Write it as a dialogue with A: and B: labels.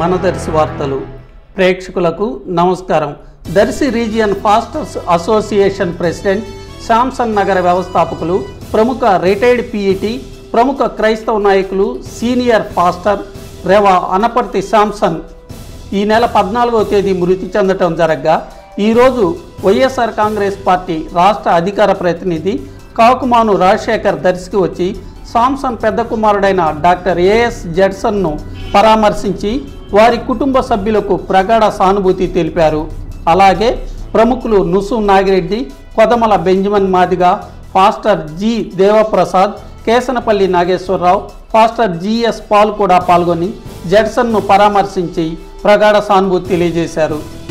A: మన దర్శి వార్తలు ప్రేక్షకులకు నమస్కారం. Darsi region pastors association president, Samson నగర వ్యవస్థాపకులు, ప్రముఖ రిటైర్డ్ పీఈటీ, ప్రముఖ క్రైస్తవ నాయకులు, senior pastor Reva Anaparthi Samson ఈ నెల 14వ తేదీ మృతి చెందటం జరగ్గా ఈరోజు వైఎస్ఆర్ కాంగ్రెస్ పార్టీ రాష్ట్ర అధికార ప్రతినిధి కాకుమాను రాజశేఖర్ దర్శికి వచ్చి శాంసన్ పెద్ద కుమారుడైన డాక్టర్ ఏఎస్ జడ్సన్ను పరామర్శించి వారి కుటుంబ సభ్యులకు ప్రగాఢ సానుభూతి తెలిపారు. అలాగే ప్రముఖులు Nusu Nagireddy, Kodamala Benjamin Madiga, pastor G Devaprasad, Kesanapalli Nageswararao, pastor GS Paul కూడా పాల్గొని జడ్సన్ను పరామర్శించి ప్రగాఢ సానుభూతి తెలియజేశారు.